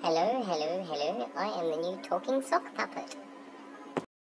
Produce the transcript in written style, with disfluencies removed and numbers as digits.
Hello, hello, hello. I am the new talking sock puppet.